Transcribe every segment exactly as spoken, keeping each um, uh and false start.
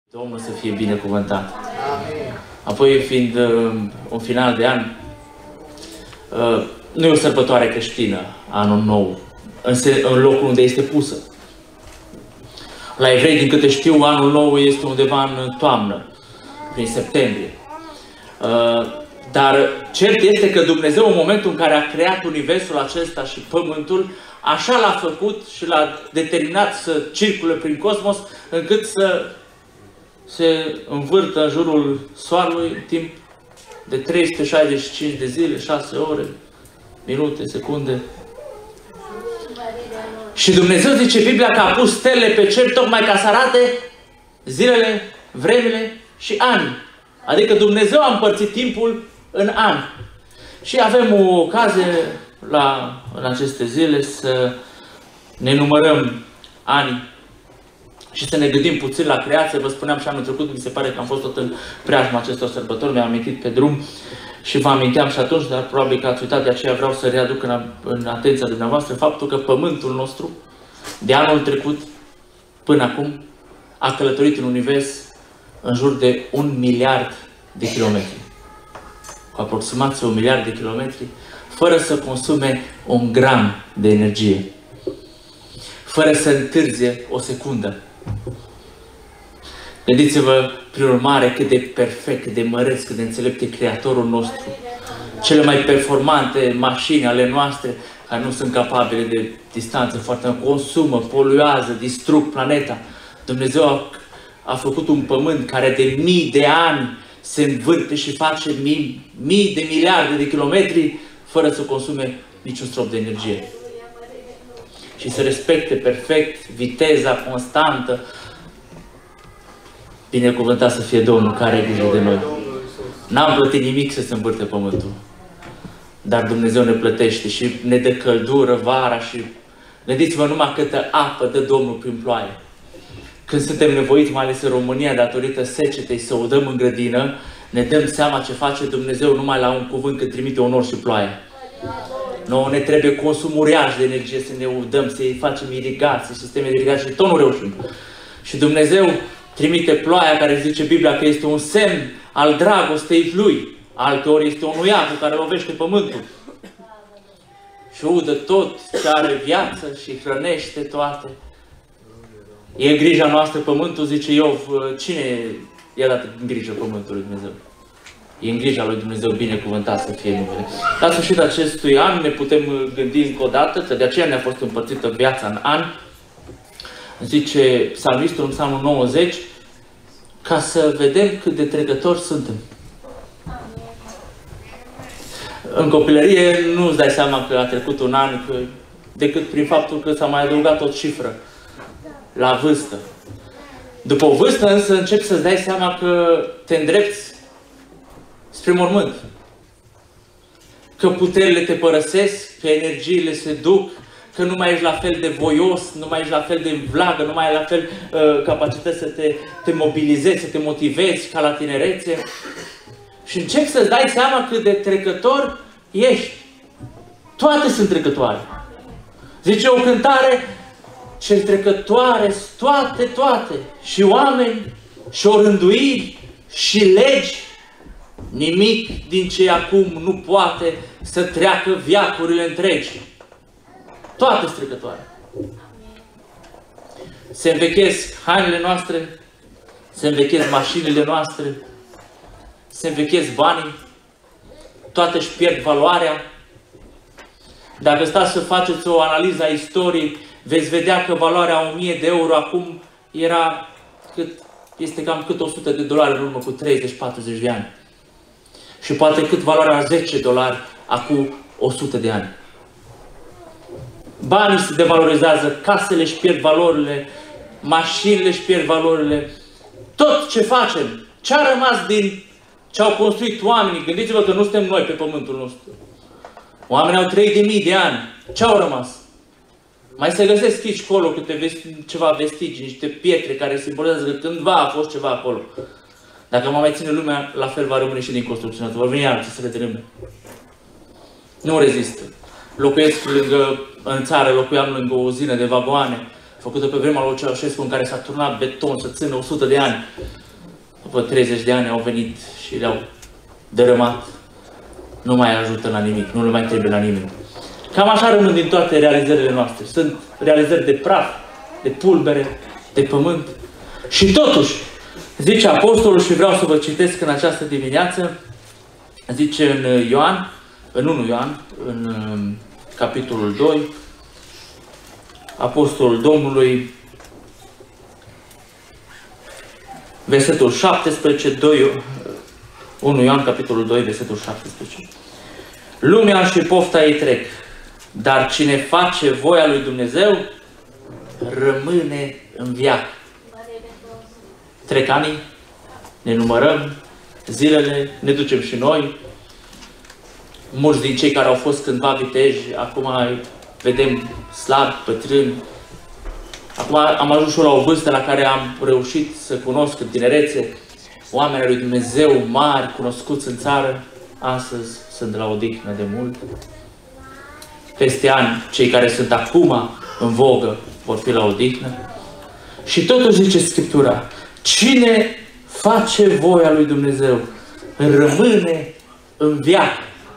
Domnul să fie binecuvântat. Apoi, fiind uh, un final de an, uh, nu e o sărbătoare creștină, anul nou, în, în locul unde este pusă. La evrei, din câte știu, anul nou este undeva în toamnă, prin septembrie. Uh, dar cert este că Dumnezeu, în momentul în care a creat universul acesta și pământul, așa l-a făcut și l-a determinat să circule prin cosmos, încât să se învârtă în jurul soarelui în timp de trei sute șaizeci și cinci de zile, șase ore, minute, secunde. Și Dumnezeu, zice Biblia, că a pus stele pe cer tocmai ca să arate zilele, vremile și ani. Adică Dumnezeu a împărțit timpul în ani. Și avem o ocazie la, în aceste zile să ne numărăm ani și să ne gândim puțin la creație. Vă spuneam și anul trecut, mi se pare că am fost tot în preajma acestor sărbători, mi-am amintit pe drum și vă aminteam și atunci, dar probabil că ați uitat, de aceea vreau să readuc în, în atenția dumneavoastră faptul că pământul nostru, de anul trecut până acum, a călătorit în univers în jur de un miliard de kilometri. Cu aproximație un miliard de kilometri, fără să consume un gram de energie. Fără să întârzie o secundă. Gândiți-vă, prin urmare, cât de perfect, cât de măreț, cât de înțelept e Creatorul nostru. Cele mai performante mașini ale noastre, care nu sunt capabile de distanță foarte mare, consumă, poluează, distrug planeta. Dumnezeu a, a făcut un pământ care de mii de ani se învârte și face mii, mii de miliarde de kilometri, fără să consume niciun strop de energie. Și să respecte perfect viteza constantă. Binecuvântat să fie Domnul care are grijă de noi. N-am plătit nimic să se învârte pământul. Dar Dumnezeu ne plătește și ne dă căldură vara și gândiți-vă numai câtă apă dă Domnul prin ploaie. Când suntem nevoiți, mai ales în România, datorită secetei, să udăm în grădină, ne dăm seama ce face Dumnezeu numai la un cuvânt când trimite un nor și ploaie. Nouă ne trebuie consum uriaș de energie să ne udăm, să-i facem irigații, sisteme de irigație și tot nu reușim. Și Dumnezeu trimite ploaia, care zice Biblia că este un semn al dragostei Lui. Alteori este o nuiacă care lovește pământul. Și udă tot ce are viață și hrănește toate. E grija noastră pământul, zice Iov. Cine i-a dat în grijă pământul lui Dumnezeu? E în grija lui Dumnezeu, binecuvântat să fie numele. La sfârșitul acestui an ne putem gândi încă o dată, că de aceea ne-a fost împărțită viața în an. Zice psalmistul în psalmul nouăzeci, ca să vedem cât de trecători suntem. În copilărie nu îți dai seama că a trecut un an, că, decât prin faptul că s-a mai adăugat o cifră la vârstă. După o vârstă însă începi să-ți dai seama că te îndrepți spre mormânt. Că puterile te părăsesc, că energiile se duc, că nu mai ești la fel de voios, nu mai ești la fel de vlagă, nu mai ai la fel uh, capacități să te, te mobilizezi, să te motivezi ca la tinerețe. Și începi să-ți dai seama cât de trecător ești. Toate sunt trecătoare. Zice o cântare, cel trecătoare toate, toate. Și oameni, și orânduiri, și legi. Nimic din ce acum nu poate să treacă veacurile întregi. Toate sunt trecătoare. Se învechesc hainele noastre, se învechesc mașinile noastre, se învechesc banii, toate își pierd valoarea. Dacă stați să faceți o analiză a istoriei, veți vedea că valoarea o mie de euro acum era cât, este cam cât o sută de dolari în urmă cu treizeci patruzeci de ani. Și poate cât valoarea zece dolari acum o sută de ani. Banii se devalorizează, casele își pierd valorile, mașinile își pierd valorile. Tot ce facem, ce a rămas din ce au construit oamenii, gândiți-vă că nu suntem noi pe pământul nostru. Oamenii au trăit de mii de ani. Ce au rămas? Mai se găsesc aici acolo câte vesti, ceva vestigii, niște pietre care simbolizează că cândva a fost ceva acolo. Dacă mă mai ține lumea, la fel va rămâne și din construcția noastră. Vor veni alții să le tărâme. Nu rezistă. Locuiesc lângă, în țară, locuiam lângă o uzină de vagoane. făcută pe vremea lui Ceaușescu, în care s-a turnat beton să țină o sută de ani. După treizeci de ani au venit și le-au dărâmat. Nu mai ajută la nimic, nu le mai trebuie la nimeni. Cam așa rămân din toate realizările noastre. Sunt realizări de praf, de pulbere, de pământ. Și totuși, zice Apostolul, și vreau să vă citesc în această dimineață, zice în Ioan, în unu Ioan, în capitolul doi, Apostolul Domnului, versetul șaptesprezece, doi, unu Ioan, capitolul doi, versetul șaptesprezece. Lumea și pofta ei trec, dar cine face voia lui Dumnezeu rămâne în veac. Trec anii, ne numărăm zilele, ne ducem și noi. Mulți din cei care au fost cândva viteji, acum vedem slabi, bătrâni. Acum am ajuns și la o vârstă la care am reușit să cunosc în tinerețe oamenii lui Dumnezeu mari, cunoscuți în țară. Astăzi sunt la odihnă de mult. Peste ani, cei care sunt acum în vogă vor fi la odihnă. Și totuși zice Scriptura, cine face voia lui Dumnezeu rămâne în veac.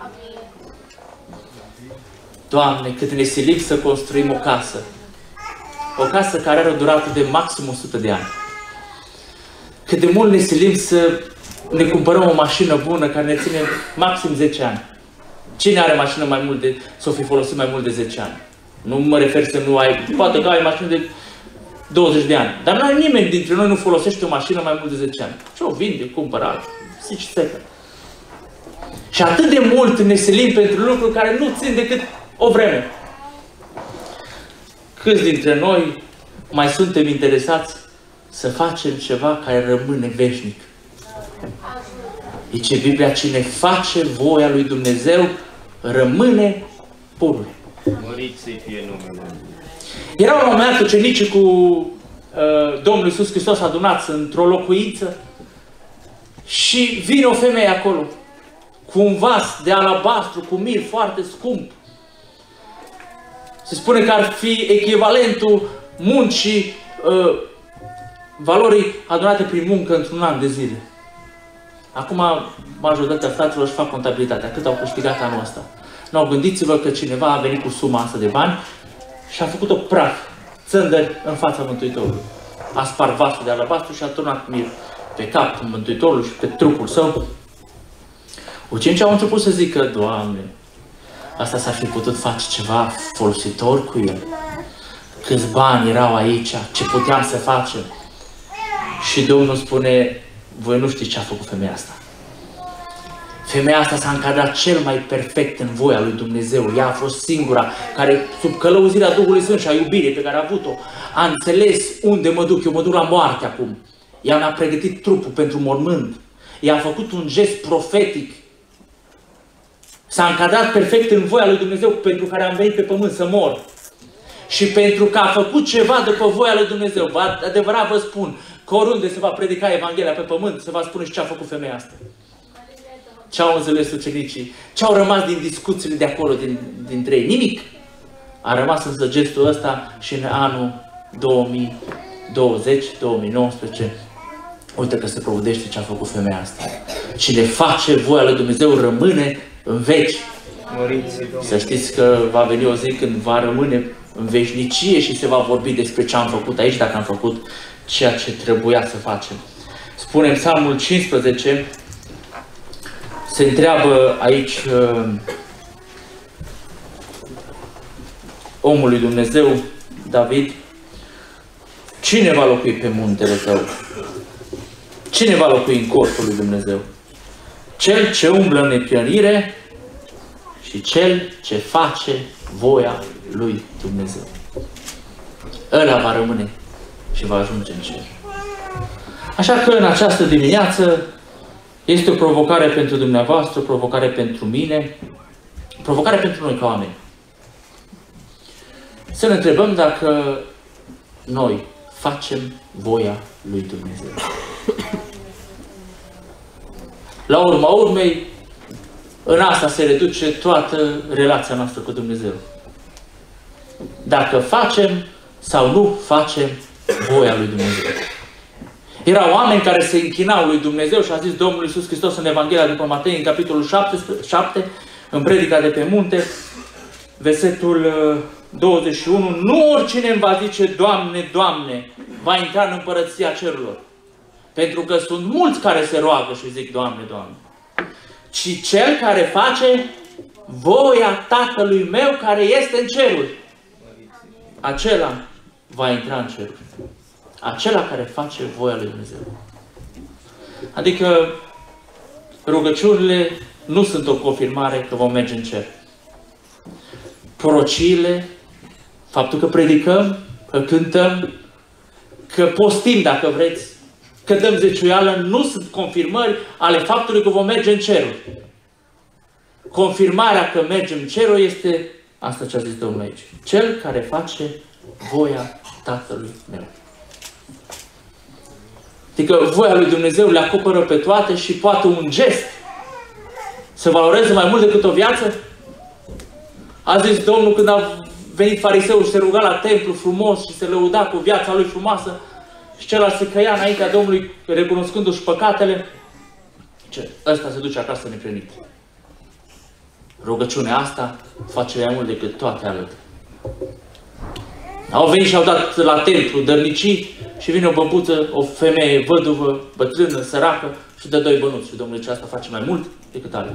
Doamne, cât ne silim să construim o casă. O casă care are o durată de maxim o sută de ani. Cât de mult ne silim să ne cumpărăm o mașină bună care ne ține maxim zece ani. Cine are mașină mai mult de, să o fi folosit mai mult de zece ani? Nu mă refer să nu ai, poate că ai mașină de douăzeci de ani. Dar nu ai nimeni dintre noi nu folosește o mașină mai mult de zece ani. Și o vinde, cumpără altă, zici secă. Și atât de mult ne silim pentru lucruri care nu țin decât o vreme. Câți dintre noi mai suntem interesați să facem ceva care rămâne veșnic? Zice Biblia, cine face voia lui Dumnezeu rămâne pururi. Mărit să-i fie numele. Era un moment dat ucenicii cu uh, Domnul Iisus Hristos adunați într-o locuință și vine o femeie acolo cu un vas de alabastru, cu mir foarte scump. Se spune că ar fi echivalentul muncii, uh, valorii adunate prin muncă într-un an de zile. Acum, majoritatea fraților își fac contabilitatea. Cât au câștigat anul ăsta? Nu, gândiți-vă că cineva a venit cu suma asta de bani și a făcut-o praf, țândări în fața Mântuitorului. A spart vasul de alabastru și a turnat mir pe capul Mântuitorului și pe trupul său. Ucenicii au început să zică, Doamne, asta s-ar fi putut face ceva folositor cu el. Câți bani erau aici, ce puteam să facem? Și Domnul spune, voi nu știți ce a făcut femeia asta. Femeia asta s-a încadrat cel mai perfect în voia lui Dumnezeu. Ea a fost singura care, sub călăuzirea Duhului Sfânt și a iubirii pe care a avut-o, a înțeles unde mă duc. Eu mă duc la moarte acum. Ea mi-a pregătit trupul pentru mormânt. Ea a făcut un gest profetic. S-a încadrat perfect în voia lui Dumnezeu pentru care am venit pe pământ să mor. Și pentru că a făcut ceva după voia lui Dumnezeu, adevărat vă spun, că oriunde se va predica Evanghelia pe pământ, se va spune și ce a făcut femeia asta. Ce au înțeles ucenicii? Ce au rămas din discuțiile de acolo, din, dintre ei? Nimic. A rămas însă gestul ăsta și în anul două mii douăzeci două mii nouăsprezece. Uite că se provedește ce a făcut femeia asta. Cine face voia lui Dumnezeu rămâne în veci. Să știți că va veni o zi când va rămâne în veșnicie și se va vorbi despre ce am făcut aici, dacă am făcut ceea ce trebuia să facem. Spune în Psalmul cincisprezece, se întreabă aici uh, omul lui Dumnezeu, David, cine va locui pe muntele tău? Cine va locui în corpul lui Dumnezeu? Cel ce umblă în neprihănire și cel ce face voia lui Dumnezeu. Ăla va rămâne și va ajunge în cer. Așa că în această dimineață este o provocare pentru dumneavoastră, o provocare pentru mine, o provocare pentru noi ca oameni. Să ne întrebăm dacă noi facem voia lui Dumnezeu. La urma urmei, în asta se reduce toată relația noastră cu Dumnezeu. Dacă facem sau nu facem voia lui Dumnezeu. Erau oameni care se închinau lui Dumnezeu și a zis Domnul Iisus Hristos în Evanghelia după Matei, în capitolul șapte, în predica de pe munte, versetul douăzeci și unu, nu oricine îmi va zice, Doamne, Doamne, va intra în împărăția cerurilor. Pentru că sunt mulți care se roagă și zic, Doamne, Doamne. Ci cel care face voia Tatălui meu care este în ceruri, acela va intra în ceruri. Acela care face voia lui Dumnezeu. Adică rugăciunile nu sunt o confirmare că vom merge în cer. Prorociile, faptul că predicăm, că cântăm, că postim dacă vreți, că dăm zeciuială, nu sunt confirmări ale faptului că vom merge în ceruri. Confirmarea că mergem în ceruri este asta ce a zis Domnul aici. Cel care face voia Tatălui meu. Adică voia lui Dumnezeu le acoperă pe toate și poate un gest să valoreze mai mult decât o viață. A zis Domnul când a venit fariseul și se ruga la templu frumos și se lăuda cu viața lui frumoasă și celălalt se căia înaintea Domnului recunoscându-și păcatele. Ce? Ăsta se duce acasă neplenit. Rugăciunea asta face mai mult decât toate alături. Au venit și au dat la templu dărnicii și vine o băbuță, o femeie văduvă, bătrână, săracă și dă doi bănuți. Și Domnul zice, asta face mai mult decât ale.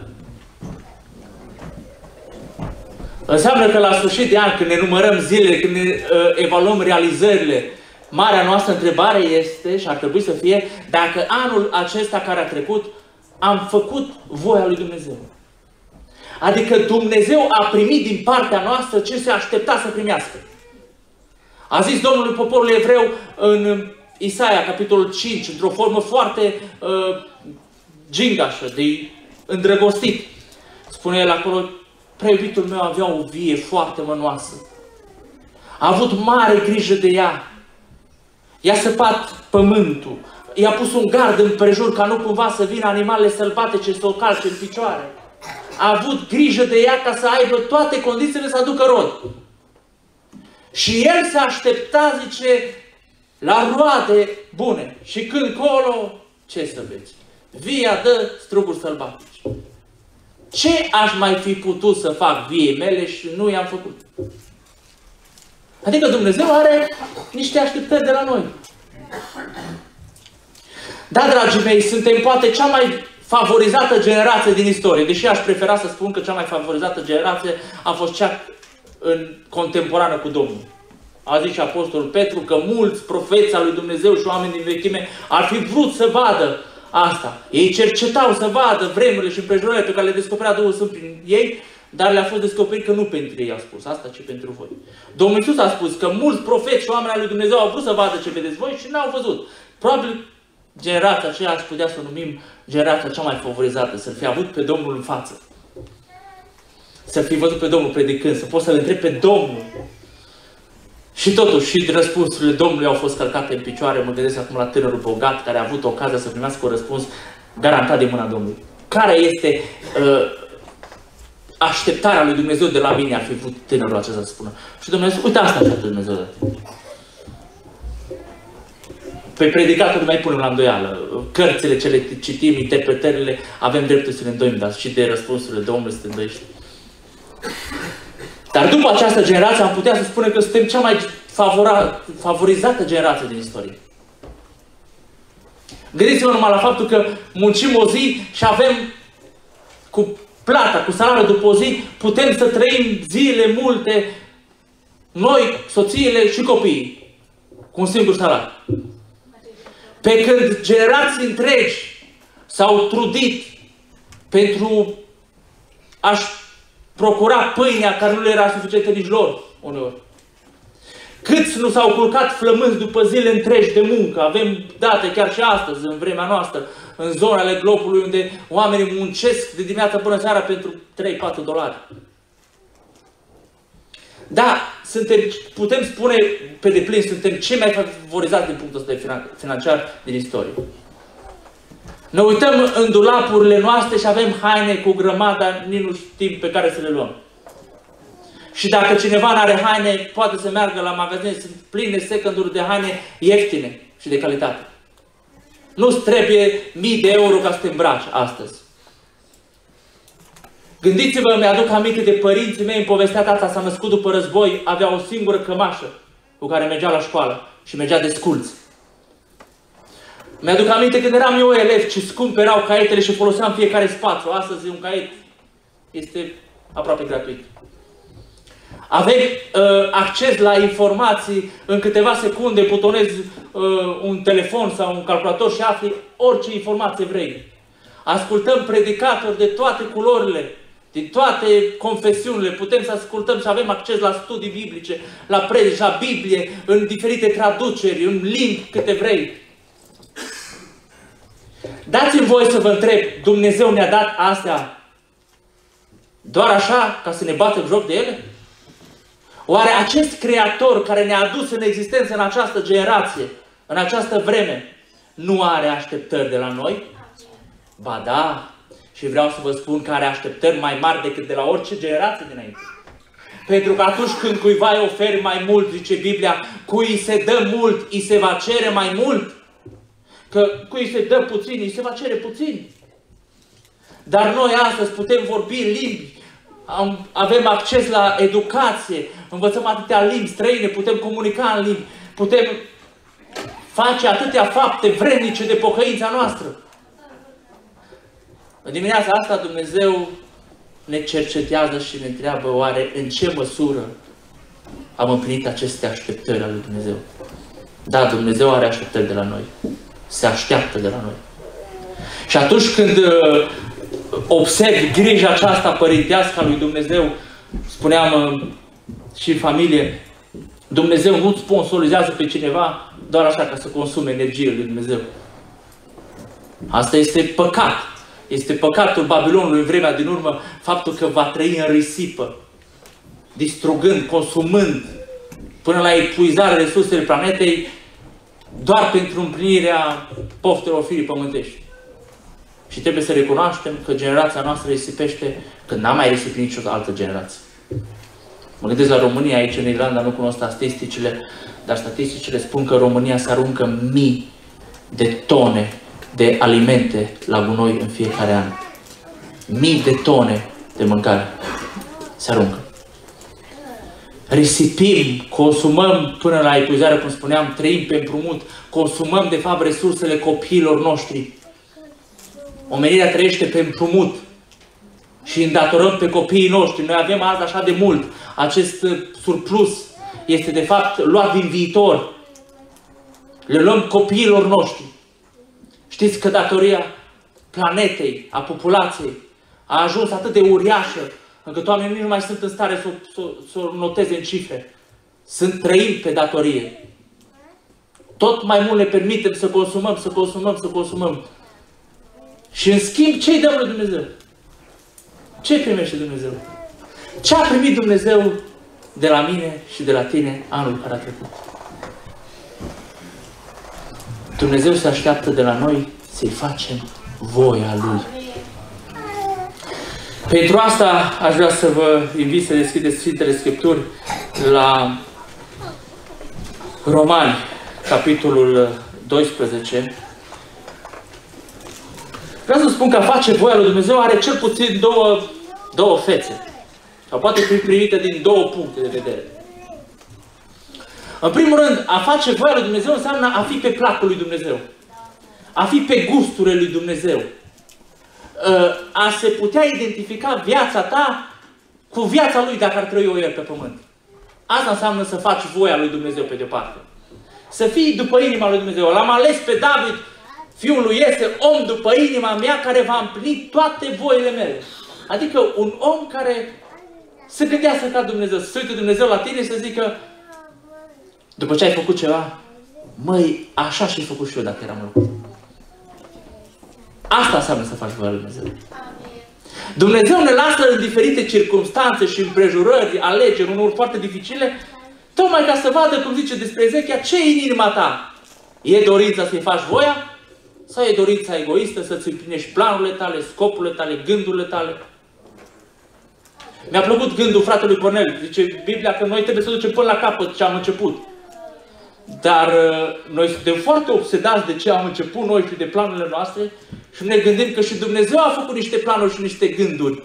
Înseamnă că la sfârșit de an, când ne numărăm zilele, când ne uh, evaluăm realizările, marea noastră întrebare este, și ar trebui să fie, dacă anul acesta care a trecut am făcut voia lui Dumnezeu. Adică Dumnezeu a primit din partea noastră ce se aștepta să primească. A zis Domnul poporului evreu în Isaia, capitolul cinci, într-o formă foarte uh, gingașă, de îndrăgostit. Spune el acolo, prea iubitul meu avea o vie foarte mănoasă. A avut mare grijă de ea. I-a săpat pământul. I-a pus un gard împrejur ca nu cumva să vină animalele sălbatice să o calce în picioare. A avut grijă de ea ca să aibă toate condițiile să aducă rod. Și el se aștepta, zice, la roade bune. Și când colo, ce să vezi? Via dă struguri sălbatici. Ce aș mai fi putut să fac viei mele și nu i-am făcut? Adică Dumnezeu are niște așteptări de la noi. Da, dragii mei, suntem poate cea mai favorizată generație din istorie. Deși aș prefera să spun că cea mai favorizată generație a fost cea în contemporană cu Domnul. A zis și Apostolul Petru că mulți profeți al lui Dumnezeu și oameni din vechime ar fi vrut să vadă asta. Ei cercetau să vadă vremurile și împrejurările pe care le descoperea Duhul Sfânt prin ei, dar le-a fost descoperit că nu pentru ei a spus asta, ci pentru voi. Domnul Iisus a spus că mulți profeți și oameni al lui Dumnezeu au vrut să vadă ce vedeți voi și n-au văzut. Probabil generația aceea aș putea să o numim generația cea mai favorizată, să-L fi avut pe Domnul în față. Să-L fi văzut pe Domnul predicând, să poți să-L întrebi pe Domnul. Și totuși, și răspunsurile Domnului au fost călcate în picioare. Mă gândesc acum la tânărul bogat care a avut ocazia să primească un răspuns garantat de mâna Domnului. Care este uh, așteptarea lui Dumnezeu de la mine, ar fi vrut tânărul acesta să spună. Și Dumnezeu, uite asta așteaptă Dumnezeu de tine. Pe predicatul mai punem la îndoială. Cărțile ce le citim, interpretările, avem dreptul să ne îndoim, dar și de răspunsurile Domnului să te îndoiești. Dar după această generație am putea să spunem că suntem cea mai favora, favorizată generație din istorie. Gândiți-vă numai la faptul că muncim o zi și avem cu plata, cu salariul după o zi, putem să trăim zile multe, noi, soțiile și copiii, cu un singur salariu. Pe când generații întregi s-au trudit pentru a-și procura pâinea care nu le era suficientă nici lor, uneori. Câți nu s-au culcat flămânzi după zile întregi de muncă? Avem date chiar și astăzi, în vremea noastră, în zonele globului unde oamenii muncesc de dimineața până seara pentru trei patru dolari. Da, suntem, putem spune pe deplin, suntem cei mai favorizați din punctul ăsta financiar din istorie. Ne uităm în dulapurile noastre și avem haine cu grămada, nici nu știm pe care să le luăm. Și dacă cineva nu are haine, poate să meargă la magazine, sunt pline second-uri de haine ieftine și de calitate. Nu-ți trebuie mii de euro ca să te îmbraci astăzi. Gândiți-vă, mi-aduc aminte de părinții mei, în povestea tata s-a născut după război, avea o singură cămașă cu care mergea la școală și mergea desculț. Mi-aduc aminte când eram eu elev, ce scump erau caietele și foloseam fiecare spațiu. Astăzi un caiet este aproape gratuit. Avem uh, acces la informații în câteva secunde, butonezi uh, un telefon sau un calculator și afli orice informație vrei. Ascultăm predicatori de toate culorile, din toate confesiunile, putem să ascultăm și avem acces la studii biblice, la predici, la Biblie, în diferite traduceri, în limbi câte vrei. Dați-mi voie să vă întreb, Dumnezeu ne-a dat astea doar așa, ca să ne batem joc de ele? Oare acest Creator care ne-a adus în existență în această generație, în această vreme, nu are așteptări de la noi? Ba da, și vreau să vă spun că are așteptări mai mari decât de la orice generație dinainte. Pentru că atunci când cuiva îi oferi mai mult, zice Biblia, cui îi se dă mult, îi se va cere mai mult. Că cui îi se dă puțin, îi se va cere puțin. Dar noi astăzi putem vorbi limbi, avem acces la educație, învățăm atâtea limbi străine, putem comunica în limbi, putem face atâtea fapte vrednice de pocăința noastră. În dimineața asta Dumnezeu ne cercetează și ne întreabă oare în ce măsură am împlinit aceste așteptări ale lui Dumnezeu. Da, Dumnezeu are așteptări de la noi. Se așteaptă de la noi. Și atunci când uh, observi grija aceasta părintească a lui Dumnezeu, spuneam uh, și în familie, Dumnezeu nu sponsorizează pe cineva doar așa ca să consume energie lui Dumnezeu. Asta este păcat. Este păcatul Babilonului în vremea din urmă, faptul că va trăi în risipă, distrugând, consumând, până la epuizarea resursele planetei, doar pentru împlinirea poftelor firii pământești. Și trebuie să recunoaștem că generația noastră risipește când n-a mai risipit nicio altă generație. Mă gândesc la România, aici în Irlanda nu cunosc statisticile, dar statisticile spun că România se aruncă mii de tone de alimente la gunoi în fiecare an. Mii de tone de mâncare se aruncă. Risipim, consumăm până la epuizare, cum spuneam, trăim pe împrumut, consumăm de fapt resursele copiilor noștri. Omenirea trăiește pe împrumut și îndatorăm pe copiii noștri. Noi avem azi așa de mult. Acest surplus este de fapt luat din viitor. Le luăm copiilor noștri. Știți că datoria planetei, a populației, a ajuns atât de uriașă, încât oamenii nu mai sunt în stare să, să, să o noteze în cifre. Sunt trăim pe datorie. Tot mai mult ne permitem să consumăm, să consumăm, să consumăm. Și în schimb, ce îi dăm lui Dumnezeu? Ce primește Dumnezeu? Ce a primit Dumnezeu de la mine și de la tine anul care a trecut? Dumnezeu se așteaptă de la noi să-i facem voia Lui. Pentru asta aș vrea să vă invit să deschideți Sfintele Scripturi la Romani, capitolul doisprezece. Vreau să spun că a face voia lui Dumnezeu are cel puțin două, două fețe. Sau poate fi privită din două puncte de vedere. În primul rând, a face voia lui Dumnezeu înseamnă a fi pe placul lui Dumnezeu. A fi pe gusturile lui Dumnezeu. A se putea identifica viața ta cu viața lui dacă ar trăi o el pe pământ. Asta înseamnă să faci voia lui Dumnezeu pe de-o-parte. Să fii după inima lui Dumnezeu. L-am ales pe David, fiul lui este om după inima mea care va împlini toate voile mele. Adică un om care să gândească ca Dumnezeu, să se uite Dumnezeu la tine și să zică, după ce ai făcut ceva, măi, așa și-ai făcut și eu dacă eram locul. Asta înseamnă să faci voia lui Dumnezeu. Dumnezeu ne lasă în diferite circunstanțe și împrejurări, alegeri, unor foarte dificile, tocmai ca să vadă, cum zice despre Ezechia, ce e în inima ta. E dorința să-i faci voia? Sau e dorința egoistă să-ți împlinești planurile tale, scopurile tale, gândurile tale? Mi-a plăcut gândul fratelui Cornel. Zice Biblia că noi trebuie să ducem până la capăt ce am început. Dar uh, noi suntem foarte obsedați de ce am început noi și de planurile noastre și ne gândim că și Dumnezeu a făcut niște planuri și niște gânduri.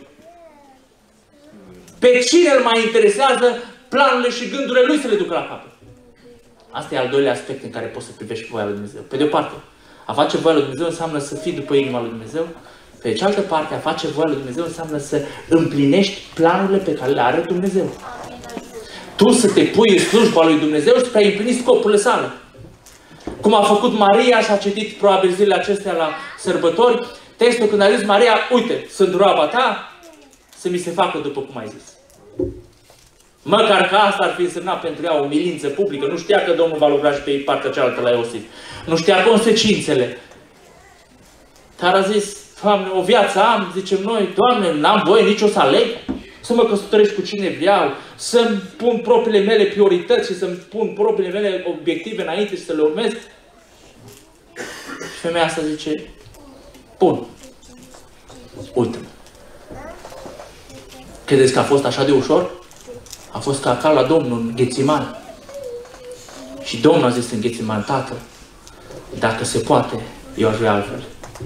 Pe cine îl mai interesează planurile și gândurile lui să le ducă la capăt? Asta e al doilea aspect în care poți să privești voia lui Dumnezeu. Pe de o parte, a face voia lui Dumnezeu înseamnă să fii după inima lui Dumnezeu. Pe de cealaltă parte, a face voia lui Dumnezeu înseamnă să împlinești planurile pe care le are Dumnezeu. Tu să te pui în slujba lui Dumnezeu și să ai împlinit scopurile sale. Cum a făcut Maria și a citit probabil zilele acestea la sărbători, textul când a zis Maria, uite, sunt roaba ta, să mi se facă după cum ai zis. Măcar că asta ar fi însemnat pentru ea o umilință publică. Nu știa că Domnul va lucra și pe partea cealaltă la Iosif. Nu știa consecințele. Dar a zis, Doamne, o viață am, zicem noi, Doamne, n-am voie nici o să aleg, să mă căsătoresc cu cine vreau, să-mi pun propriile mele priorități și să-mi pun propriile mele obiective înainte și să le urmez. Și femeia asta zice, bun, uite-mă. Credeți că a fost așa de ușor? A fost ca cal la Domnul în Ghețiman. Și Domnul a zis în Ghețiman, Tată, dacă se poate, eu aș vrea altfel.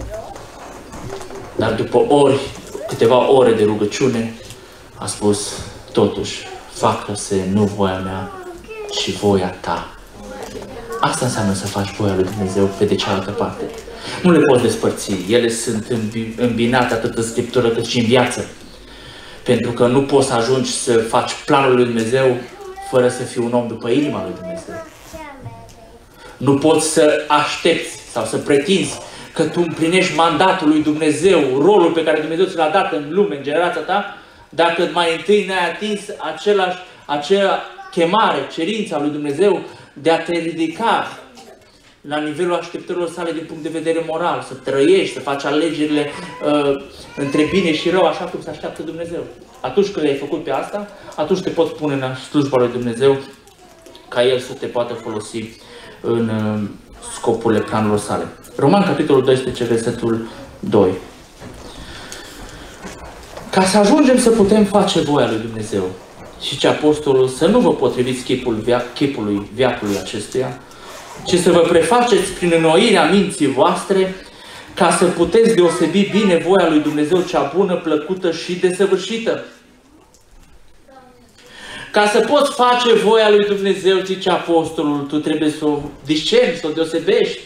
Dar după ori, câteva ore de rugăciune, a spus, totuși, facă-se nu voia mea, ci voia ta. Asta înseamnă să faci voia lui Dumnezeu pe de cealaltă parte. Nu le poți despărți. Ele sunt îmbinate atât în Scriptură cât și în viață. Pentru că nu poți să ajungi să faci planul lui Dumnezeu fără să fii un om după inima lui Dumnezeu. Nu poți să aștepți sau să pretinzi că tu împlinești mandatul lui Dumnezeu, rolul pe care Dumnezeu ți l-a dat în lume, în generația ta, dacă mai întâi n-ai atins același, acea chemare, cerința lui Dumnezeu de a te ridica la nivelul așteptărilor sale din punct de vedere moral, să trăiești, să faci alegerile uh, între bine și rău, așa cum se așteaptă Dumnezeu. Atunci când le-ai făcut pe asta, atunci te poți pune în slujba lui Dumnezeu ca El să te poată folosi în uh, scopurile planurilor sale. Roman, capitolul doisprezece, versetul doi. Ca să ajungem să putem face voia lui Dumnezeu, și ce apostolul, să nu vă potriviți chipul via, chipului veacului acestuia, ci să vă prefaceți prin înnoirea minții voastre, ca să puteți deosebi bine voia lui Dumnezeu cea bună, plăcută și desăvârșită. Ca să poți face voia lui Dumnezeu, zice apostolul, tu trebuie să o discerni, să o deosebești.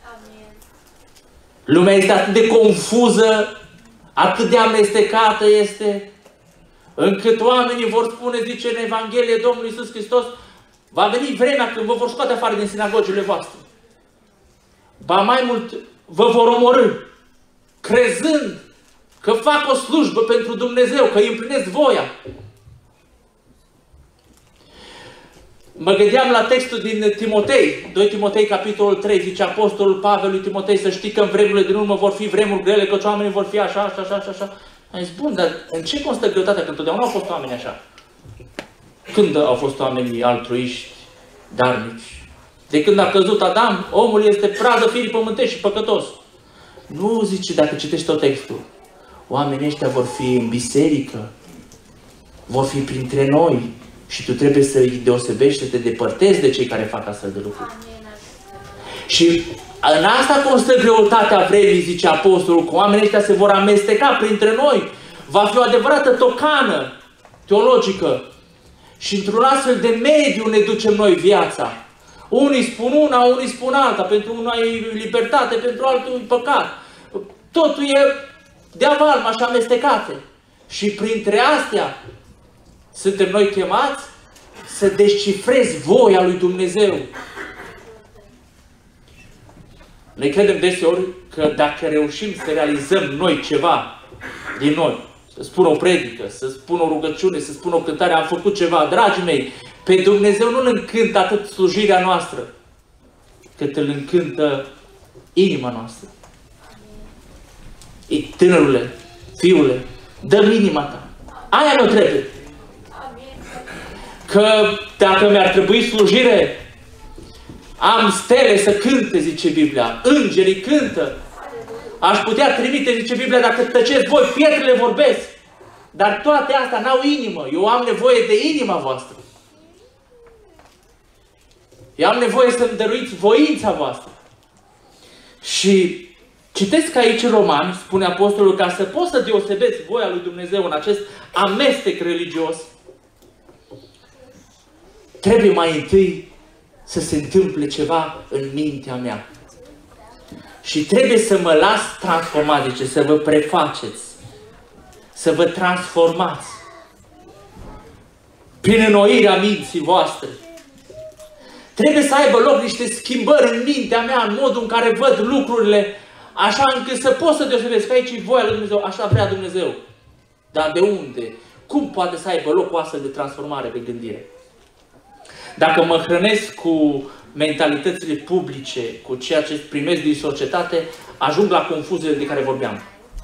Lumea este atât de confuză, atât de amestecată este, încât oamenii vor spune, zice în Evanghelie Domnului Iisus Hristos, va veni vremea când vă vor scoate afară din sinagogile voastre. Ba mai mult, vă vor omorî, crezând că fac o slujbă pentru Dumnezeu, că îi împlinesc voia. Mă gândeam la textul din Timotei, doi Timotei, capitolul trei, zice apostolul Pavel lui Timotei, să știi că în vremurile din urmă vor fi vremuri grele, că oamenii vor fi așa, așa, așa, așa. Am zis, bun, dar în ce constă greutatea? Că întotdeauna au fost oameni așa. Când au fost oamenii altruiști, darnici? De când a căzut Adam, omul este pradă firii pământești și păcătos. Nu, zice, dacă citești tot textul. Oamenii ăștia vor fi în biserică, vor fi printre noi și tu trebuie să îi deosebești, să te depărtezi de cei care fac astfel de lucruri. Și în asta constă greutatea vremii, zice apostolul, că oamenii ăștia se vor amesteca printre noi. Va fi o adevărată tocană teologică. Și într-un astfel de mediu ne ducem noi viața. Unii spun una, unii spun alta. Pentru una e libertate, pentru altul e păcat. Totul e de avalma și amestecate. Și printre astea suntem noi chemați să descifrezi voia lui Dumnezeu. Noi credem deseori că dacă reușim să realizăm noi ceva din noi, să spun o predică, să spun o rugăciune, să spun o cântare, am făcut ceva, dragii mei, pe Dumnezeu nu îl încântă atât slujirea noastră, cât îl încântă inima noastră. Tânărule, fiule, dă-mi inima ta. Aia nu trebuie. Că dacă mi-ar trebui slujire, am stele să cânte, zice Biblia. Îngerii cântă. Aș putea trimite, zice Biblia, dacă tăceți voi, pietrele vorbesc. Dar toate astea n-au inimă. Eu am nevoie de inima voastră. Eu am nevoie să-mi dăruiți voința voastră. Și citesc aici în Romani, spune Apostolul, ca să poți să deosebeți voia lui Dumnezeu în acest amestec religios, trebuie mai întâi să se întâmple ceva în mintea mea. Și trebuie să mă las transformat, zice, să vă prefaceți, să vă transformați prin înnoirea minții voastre. Trebuie să aibă loc niște schimbări în mintea mea, în modul în care văd lucrurile, așa încât să pot să deosebesc că aici e voia lui Dumnezeu, așa vrea Dumnezeu. Dar de unde? Cum poate să aibă loc o astfel de transformare de gândire? Dacă mă hrănesc cu mentalitățile publice, cu ceea ce primesc din societate, ajung la confuziile de care vorbeam.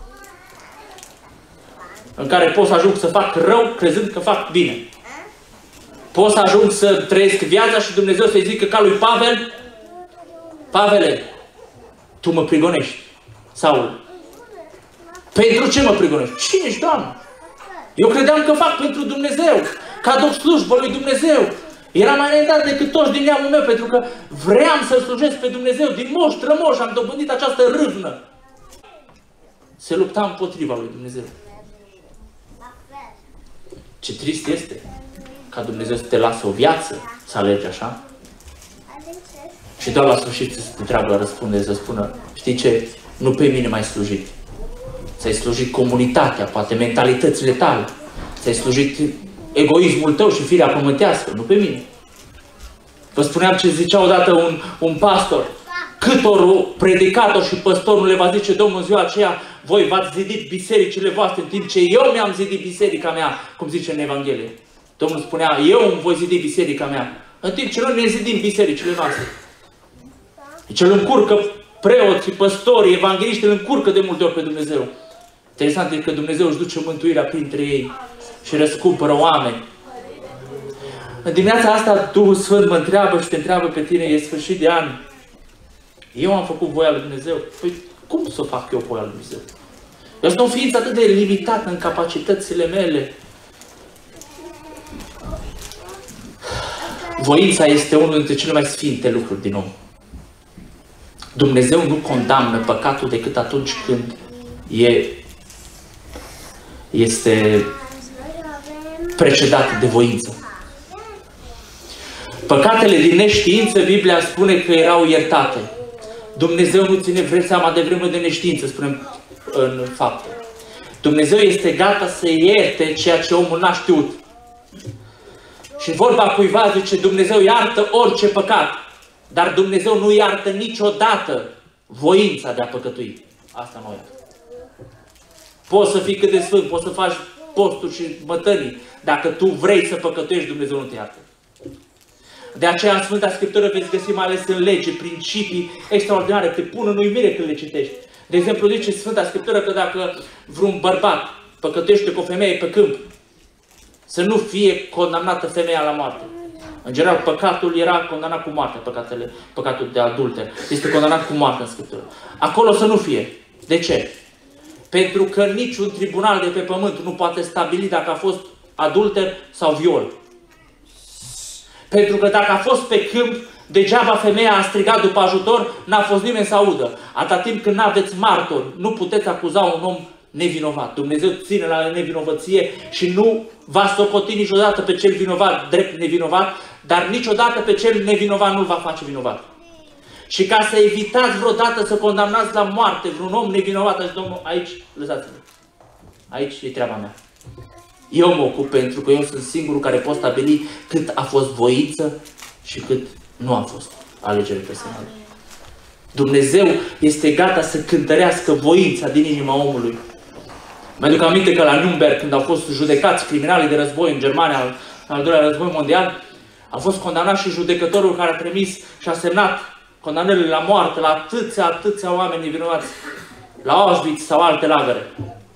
În care pot să ajung să fac rău crezând că fac bine. Pot să ajung să trăiesc viața și Dumnezeu să-i zică ca lui Pavel: Pavele, tu mă prigonești. Saul: pentru ce mă prigonești? Cine ești, Doamne? Eu credeam că fac pentru Dumnezeu, că aduc slujbă lui Dumnezeu. Era mai înaintat decât toți din neamul meu, pentru că vreau să slujesc pe Dumnezeu. Din moș strămoș am dobândit această râvnă. Se lupta împotriva lui Dumnezeu. Ce trist este ca Dumnezeu să te lasă o viață să alergi așa și doar la sfârșit să te întreabă, răspunde, să spună: știi ce? Nu pe mine m-ai slujit. Ți-ai slujit comunitatea, poate mentalitățile tale. Ți-ai slujit egoismul tău și firea pământească, nu pe mine. Vă spuneam ce zicea odată un, un pastor: câtor predicator și păstor nu le va zice Domnul în ziua aceea: voi v-ați zidit bisericile voastre, în timp ce eu mi-am zidit biserica mea, cum zice în Evanghelie. Domnul spunea: eu îmi voi zidi biserica mea, în timp ce noi ne zidim bisericile noastre. Deci îl încurcă preoții, păstorii, evangeliștii, îl încurcă de multe ori pe Dumnezeu. Interesant e că Dumnezeu își duce mântuirea printre ei și răscumpără oameni. În dimineața asta Duhul Sfânt mă întreabă și te întreabă pe tine: e sfârșit de an, eu am făcut voia lui Dumnezeu? Păi cum să fac eu voia lui Dumnezeu? Eu sunt o ființă atât de limitată în capacitățile mele. Voința este unul dintre cele mai sfinte lucruri din om. Dumnezeu nu condamnă păcatul decât atunci când e, este precedat de voință. Păcatele din neștiință, Biblia spune că erau iertate. Dumnezeu nu ține vreți seama de vreme de neștiință, spunem în fapte. Dumnezeu este gata să ierte ceea ce omul n-a știut. Și vorba cuiva zice: Dumnezeu iartă orice păcat, dar Dumnezeu nu iartă niciodată voința de a păcătui. Asta nu iartă. Poți să fii cât de sfânt, poți să faci posturi și mătănii. Dacă tu vrei să păcătuiești, Dumnezeu nu te iartă. De aceea în Sfânta Scriptură veți găsi, mai ales în lege, principii extraordinare, te pun în uimire când le citești. De exemplu, zice Sfânta Scriptură că dacă vreun bărbat păcătuiește cu o femeie pe câmp, să nu fie condamnată femeia la moarte. În general, păcatul era condamnat cu moarte, păcatele, păcatul de adulter. Este condamnat cu moarte în Scriptură. Acolo să nu fie. De ce? Pentru că niciun tribunal de pe pământ nu poate stabili dacă a fost adulter sau viol. Pentru că dacă a fost pe câmp, degeaba femeia a strigat după ajutor, n-a fost nimeni să audă. Atâta timp când n-aveți martori, nu puteți acuza un om nevinovat. Dumnezeu ține la nevinovăție și nu va socoti niciodată pe cel vinovat drept nevinovat, dar niciodată pe cel nevinovat nu-l va face vinovat. Și ca să evitați vreodată să condamnați la moarte vreun om nevinovat, așa, Domnul, aici, lăsați-mă. Aici e treaba mea. Eu mă ocup pentru că eu sunt singurul care pot stabili cât a fost voință și cât nu a fost alegere personală. Dumnezeu este gata să cântărească voința din inima omului. Mi-aduc aminte că la Nürnberg, când au fost judecați criminalii de război în Germania, în al doilea război mondial, a fost condamnat și judecătorul care a trimis și a semnat condamnările la moarte la atâția, atâția oameni nevinovați, la Auschwitz sau alte lagăre.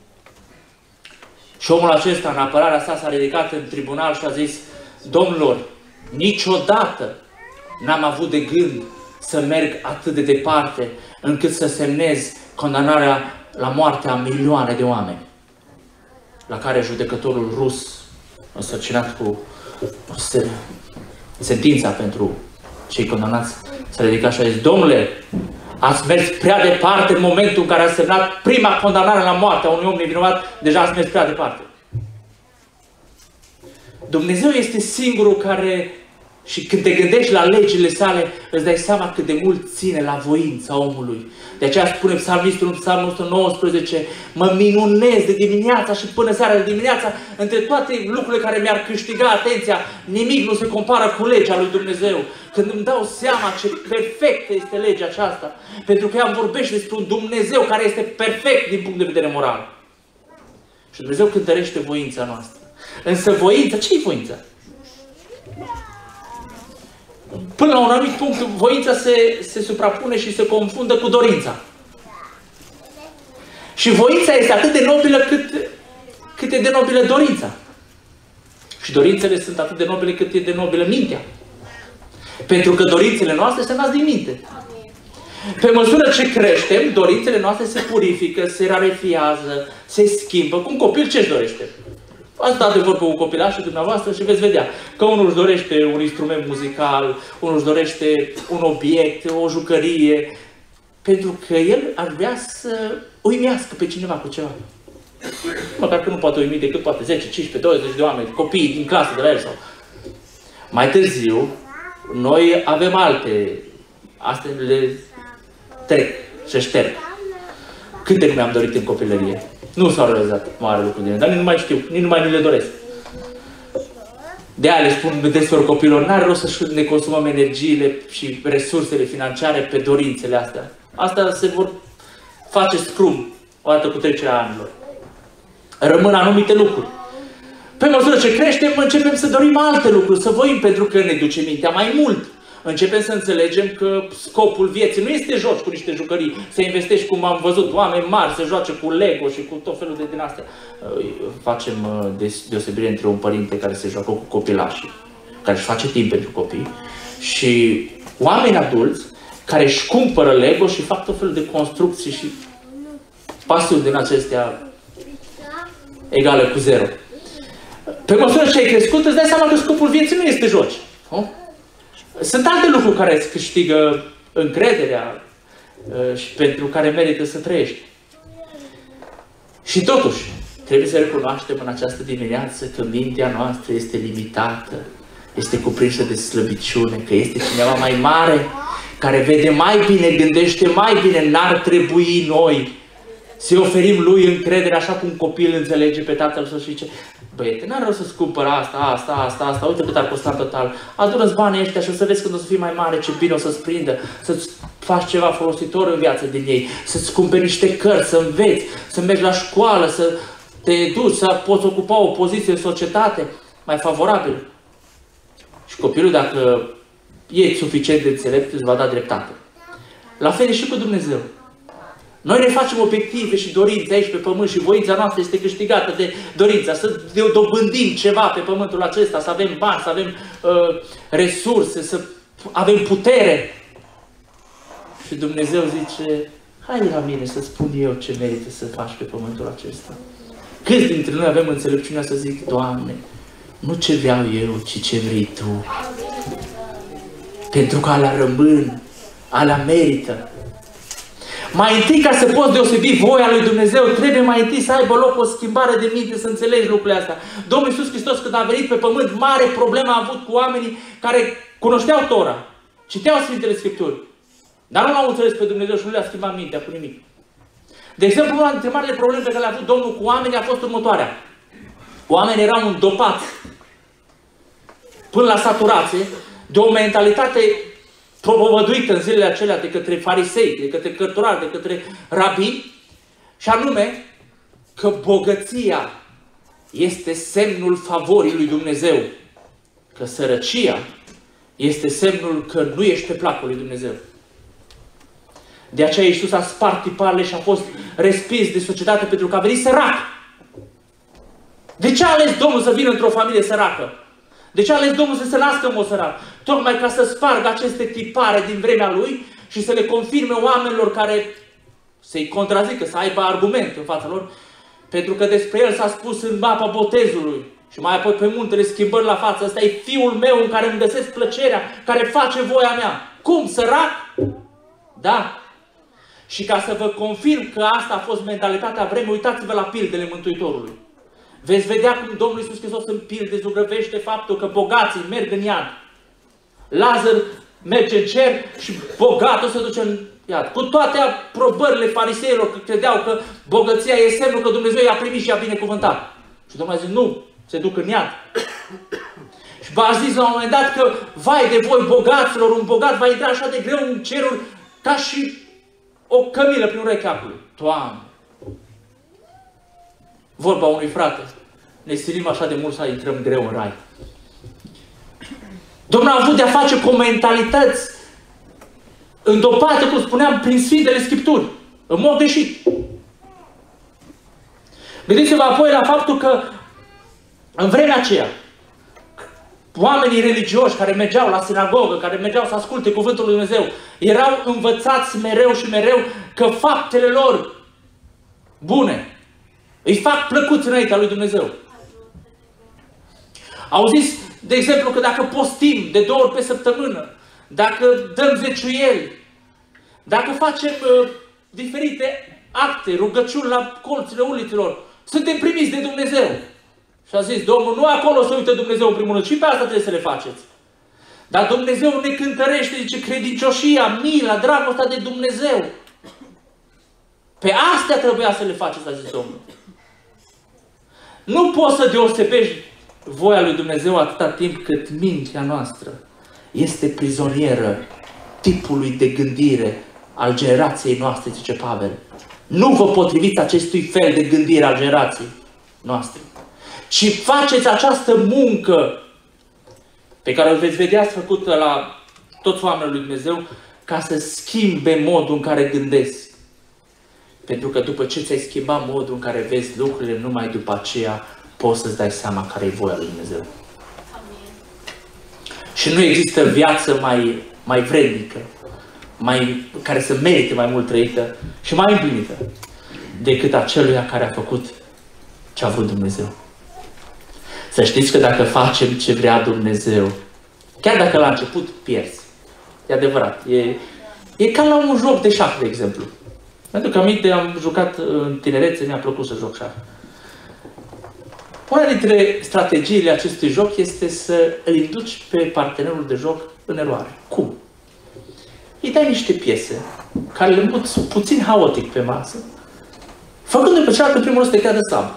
Și omul acesta, în apărarea sa, s-a ridicat în tribunal și a zis: domnilor, niciodată n-am avut de gând să merg atât de departe încât să semnez condamnarea la moarte a milioane de oameni. la care judecătorul rus, însărcinat cu sentința pentru cei condamnați, s-a ridicat și a zis: domnule, ați mers prea departe în momentul în care a semnat prima condamnare la moarte a unui om nevinovat, deja ați mers prea departe. Dumnezeu este singurul care, și când te gândești la legile sale, îți dai seama cât de mult ține la voința omului. De aceea spune psalmistul în psalmul o sută nouăsprezece: mă minunez de dimineața și până seara de dimineața, între toate lucrurile care mi-ar câștiga atenția, nimic nu se compară cu legea lui Dumnezeu. Când îmi dau seama ce perfectă este legea aceasta, pentru că ea îmi vorbește despre un Dumnezeu care este perfect din punct de vedere moral. Și Dumnezeu cântărește voința noastră. Însă voința, ce-i voința? Până la un anumit punct, voința se, se suprapune și se confundă cu dorința. Și voința este atât de nobilă cât, cât e de nobilă dorința. Și dorințele sunt atât de nobile cât e de nobilă mintea. Pentru că dorințele noastre se nasc din minte. Pe măsură ce creștem, dorințele noastre se purifică, se rarefiază, se schimbă. Cum copil ce-și dorește? Ați dat de vorbă cu copilașul dumneavoastră și veți vedea că unul își dorește un instrument muzical, unul își dorește un obiect, o jucărie, pentru că el ar vrea să uimească pe cineva cu ceva. Măcar că nu poate uimi decât poate zece, cincisprezece, douăzeci de oameni, copii din clasă de la el sau... Mai târziu, noi avem alte, astea le trec, se șterg. Câte mi-am dorit în copilărie? Nu s-au realizat mare lucru din ele, dar nici nu mai știu, nici nu mai nu le doresc. De-aia le spun deseori copilor, n-are rost să ne consumăm energiile și resursele financiare pe dorințele astea. Asta se vor face scrum odată cu trecerea anilor. Rămân anumite lucruri. Pe măsură ce creștem, începem să dorim alte lucruri, să voim, pentru că ne duce mintea mai mult. Începem să înțelegem că scopul vieții nu este joci cu niște jucării, să investești, cum am văzut, oameni mari să joace cu Lego și cu tot felul de din astea. Facem deosebire între un părinte care se joacă cu copilașii, care își face timp pentru copii, și oameni adulți care își cumpără Lego și fac tot felul de construcții și pasiuni din acestea egale cu zero. Pe măsură ce ai crescut, îți dai seama că scopul vieții nu este joci. Nu? Sunt alte lucruri care îți câștigă încrederea și pentru care merită să trăiești. Și totuși, trebuie să recunoaștem în această dimineață că mintea noastră este limitată, este cuprinsă de slăbiciune, că este cineva mai mare, care vede mai bine, gândește mai bine. N-ar trebui noi să oferim lui încredere așa cum copil înțelege pe tatăl său și zice: băiete, n-are rost să-ți cumpăr asta, asta, asta, asta, uite cât ar costa în total. Adună-ți banii ăștia și o să vezi când o să fii mai mare, ce bine o să-ți prindă, să-ți faci ceva folositor în viață din ei, să-ți cumperi niște cărți, să înveți, să mergi la școală, să te duci, să poți ocupa o poziție în societate mai favorabilă. Și copilul, dacă e suficient de înțelept, îți va da dreptate. La fel și cu Dumnezeu. Noi ne facem obiective și dorințe aici pe pământ și voința noastră este câștigată de dorința să dobândim ceva pe pământul acesta, să avem bani, să avem uh, resurse, să avem putere. Și Dumnezeu zice: hai la mine să spun eu ce merită să faci pe pământul acesta. Câți dintre noi avem înțelepciunea să zic: Doamne, nu ce vreau eu, ci ce vrei Tu. Pentru că alea rămân, alea merită. Mai întâi, ca să poți deosebi voia lui Dumnezeu, trebuie mai întâi să aibă loc o schimbare de minte, să înțelegi lucrurile astea. Domnul Iisus Hristos, când a venit pe pământ, mare problemă a avut cu oamenii care cunoșteau Tora, citeau Sfintele Scripturi, dar nu l-au înțeles pe Dumnezeu și nu le-a schimbat mintea cu nimic. De exemplu, una dintre marile probleme pe care le-a avut Domnul cu oamenii a fost următoarea. Oamenii erau îndopați până la saturație de o mentalitate propovăduită în zilele acelea de către farisei, de către cărturari, de către rabini, și anume că bogăția este semnul favorii lui Dumnezeu, că sărăcia este semnul că nu ești pe placul lui Dumnezeu. De aceea Iisus a spart tiparele și a fost respins de societate pentru că a venit sărac. De ce a ales Domnul să vină într-o familie săracă? De ce a ales Domnul să se nască în o sărac? Tocmai ca să spargă aceste tipare din vremea Lui și să le confirme oamenilor care să-i contrazică, să aibă argument în fața lor, Pentru că despre el s-a spus în mapa botezului și mai apoi pe muntele schimbări la față. Ăsta e Fiul meu în care îmi găsesc plăcerea, care face voia mea. Cum? Sărac? Da. Și ca să vă confirm că asta a fost mentalitatea vremii, uitați-vă la pildele Mântuitorului. Veți vedea cum Domnul Iisus Hristos în pilde zugrăvește faptul că bogații merg în iad. Lazar merge în cer și bogatul se duce în iad. Cu toate aprobările fariseilor, că credeau că bogăția e semnul că Dumnezeu i-a primit și i-a binecuvântat. Și Domnul a zis, nu, se duc în iad. Și v-a zis la un moment dat că, vai de voi bogaților, un bogat va intra așa de greu în ceruri ca și o cămilă prin urechea acului. Doamne! Vorba unui frate. Ne silim așa de mult să intrăm greu în rai. Domnul a avut de-a face cu mentalități îndopate, cum spuneam, prin Sfintele Scripturi. În mod greșit. Gândiți-vă apoi la faptul că în vremea aceea oamenii religioși care mergeau la sinagogă, care mergeau să asculte Cuvântul lui Dumnezeu, erau învățați mereu și mereu că faptele lor bune îi fac plăcuți înaintea lui Dumnezeu. Au zis, de exemplu, că dacă postim de două ori pe săptămână, dacă dăm zeciuieli, dacă facem uh, diferite acte, rugăciuni la colțile uliților, suntem primiți de Dumnezeu. Și a zis, Domnul, nu acolo să uită Dumnezeu în primul rând, și pe asta trebuie să le faceți. Dar Dumnezeu ne cântărește, zice, credincioșia, mila, dragostea de Dumnezeu. Pe astea trebuia să le faceți, a zis Domnul. Nu poți să deosebești voia lui Dumnezeu atâta timp cât mintea noastră este prizonieră tipului de gândire al generației noastre, zice Pavel. Nu vă potriviți acestui fel de gândire al generației noastre, ci faceți această muncă pe care o veți vedea făcută la toți oamenii lui Dumnezeu ca să schimbe modul în care gândesc. Pentru că după ce ți-ai schimbat modul în care vezi lucrurile, numai după aceea poți să-ți dai seama care e voia lui Dumnezeu. Amin. Și nu există viață mai, mai vrednică, mai, care să merite mai mult trăită și mai împlinită decât aceluia care a făcut ce a vrut Dumnezeu. Să știți că dacă facem ce vrea Dumnezeu, chiar dacă la început pierzi, e adevărat, e, e ca la un joc de șah, de exemplu. Pentru că aminte, am jucat în tinerețe, mi-a plăcut să joc șah. Una dintre strategiile acestui joc este să îl induci pe partenerul de joc în eroare. Cum? Îi dai niște piese care le împuți puțin haotic pe masă, făcându-i pe cealaltă în primul rând să te creadă slab.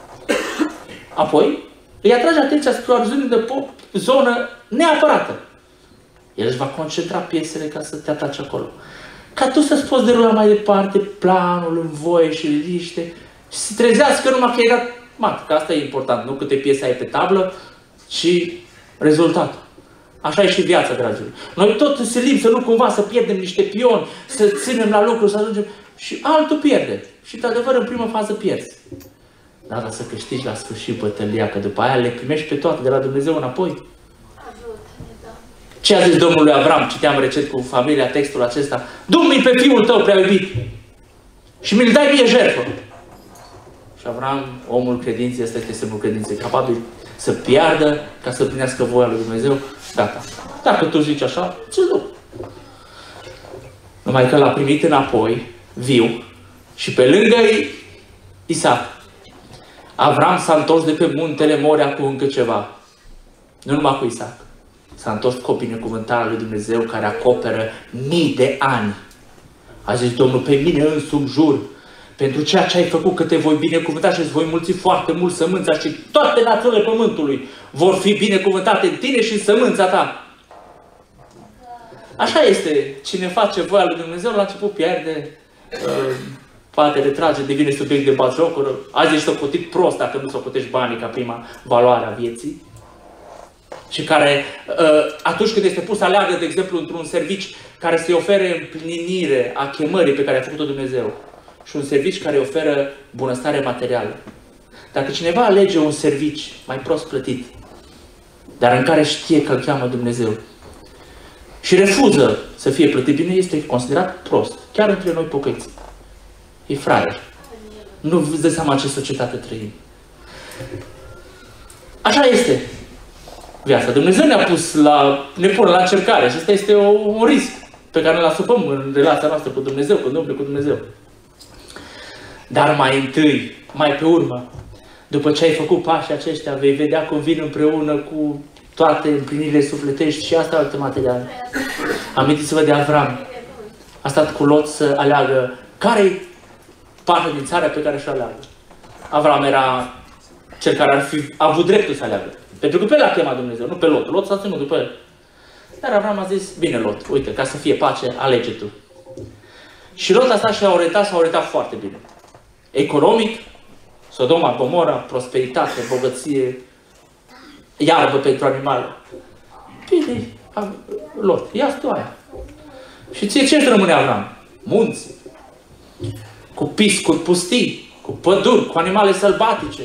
Apoi îi atrage atenția spre o zonă de pop, zonă neapărată. El își va concentra piesele ca să te atace acolo. Ca tu să-ți poți derula mai departe planul în voie și liniște și să trezească numai că e dat mat. Că asta e important, nu câte piese ai pe tablă, ci rezultatul. Așa e și viața, dragilor. Noi tot silim să nu cumva să pierdem niște pioni, să ținem la lucru, să ajungem și altul pierde. Și, de adevăr, în prima fază pierzi. Dar dar să câștigi la sfârșit bătălia, că după aia le primești pe toate de la Dumnezeu înapoi. Ce a zis Domnul lui Avram? Citeam recent cu familia textul acesta. Du-mi pe fiul tău prea iubit și mi-l dai mie jertfă. Și Avram, omul credinței, ăsta este semnul credinței, capabil să piardă ca să primească voia lui Dumnezeu. Gata. Dacă tu zici așa, ți-l duc. Numai că l-a primit înapoi, viu, și pe lângă Isaac, Avram s-a întors de pe muntele Moria cu încă ceva. Nu numai cu Isaac. S-a întors cu o binecuvântare lui Dumnezeu care acoperă mii de ani. A zis Domnul, pe mine însumi jur, pentru ceea ce ai făcut, că te voi binecuvânta și îți voi mulți foarte mult sămânța și toate națiunile pământului vor fi binecuvântate în tine și în sămânța ta. Așa este. Cine face voia lui Dumnezeu, la început pierde, uh, poate retrage, devine subiect de batjocură. Azi ești socotit prost dacă nu socotești banii ca prima valoare a vieții. Și care, atunci când este pus să aleagă, de exemplu, într-un serviciu care să-i ofere împlinire a chemării pe care a făcut-o Dumnezeu și un serviciu care îi oferă bunăstare materială. Dacă cineva alege un serviciu mai prost plătit, dar în care știe că îl cheamă Dumnezeu și refuză să fie plătit bine, este considerat prost. Chiar între noi pocăiți. E fraier. nu vă dați seama ce societate trăim. Așa este viața. Dumnezeu ne-a pus la, ne pune la încercare și asta este o, un risc pe care îl asumăm în relația noastră cu Dumnezeu, cu Domnul, cu Dumnezeu. Dar mai întâi, mai pe urmă, după ce ai făcut pașii aceștia, vei vedea cum vin împreună cu toate împlinirile sufletești și asta alte materiale. Amintiți-vă de Avram. A stat cu Lot să aleagă care-i partea din țara pe care și-o aleagă. Avram era cel care ar fi avut dreptul să aleagă. Pentru că pe el a chemat Dumnezeu, nu pe Lot. Lot s-a ținut după el. Dar Avram a zis, bine Lot, uite, ca să fie pace, alege tu. Și Lot a stat și a orientat și a orientat foarte bine. Economic, Sodoma, Gomora, prosperitate, bogăție, iarbă pentru animale. Bine, Lot, ia-ți tu aia. Și ție ce-ți rămâne Avram? Munți, cu piscuri pustii, cu păduri, cu animale sălbatice.